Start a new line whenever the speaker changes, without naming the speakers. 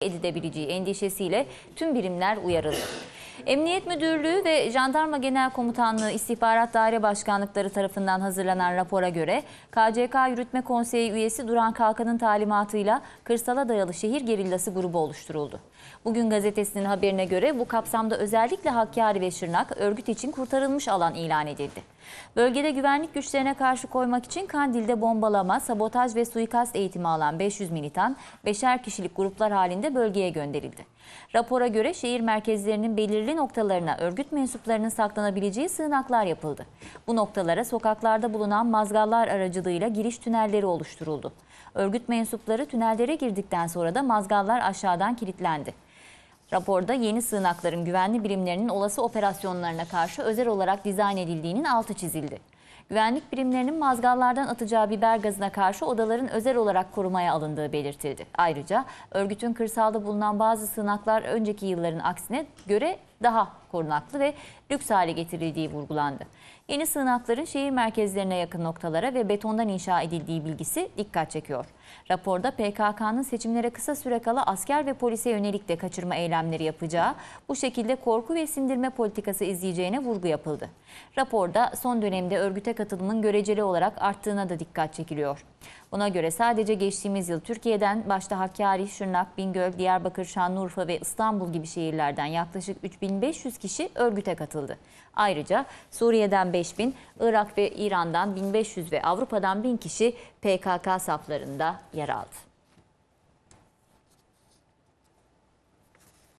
edilebileceği endişesiyle tüm birimler uyarıldı. Emniyet Müdürlüğü ve Jandarma Genel Komutanlığı İstihbarat Daire Başkanlıkları tarafından hazırlanan rapora göre KCK Yürütme Konseyi üyesi Duran Kalkan'ın talimatıyla kırsala dayalı şehir gerillası grubu oluşturuldu. Bugün gazetesinin haberine göre bu kapsamda özellikle Hakkari ve Şırnak örgüt için kurtarılmış alan ilan edildi. Bölgede güvenlik güçlerine karşı koymak için Kandil'de bombalama, sabotaj ve suikast eğitimi alan 500 militan 5'er kişilik gruplar halinde bölgeye gönderildi. Rapora göre şehir merkezlerinin belirli noktalarına örgüt mensuplarının saklanabileceği sığınaklar yapıldı. Bu noktalara sokaklarda bulunan mazgallar aracılığıyla giriş tünelleri oluşturuldu. Örgüt mensupları tünellere girdikten sonra da mazgallar aşağıdan kilitlendi. Raporda yeni sığınakların güvenli birimlerinin olası operasyonlarına karşı özel olarak dizayn edildiğinin altı çizildi. Güvenlik birimlerinin mazgallardan atacağı biber gazına karşı odaların özel olarak korumaya alındığı belirtildi. Ayrıca örgütün kırsalda bulunan bazı sığınaklar önceki yılların aksine göre daha korunaklı ve lüks hale getirildiği vurgulandı. Yeni sığınakların şehir merkezlerine yakın noktalara ve betondan inşa edildiği bilgisi dikkat çekiyor. Raporda PKK'nın seçimlere kısa süre kala asker ve polise yönelik de kaçırma eylemleri yapacağı, bu şekilde korku ve sindirme politikası izleyeceğine vurgu yapıldı. Raporda son dönemde örgüte katılımın göreceli olarak arttığına da dikkat çekiliyor. Buna göre sadece geçtiğimiz yıl Türkiye'den başta Hakkari, Şırnak, Bingöl, Diyarbakır, Şanlıurfa ve İstanbul gibi şehirlerden yaklaşık 3500 kişi örgüte katıldı. Ayrıca Suriye'den 5000, Irak ve İran'dan 1500 ve Avrupa'dan 1000 kişi PKK saflarında yer aldı.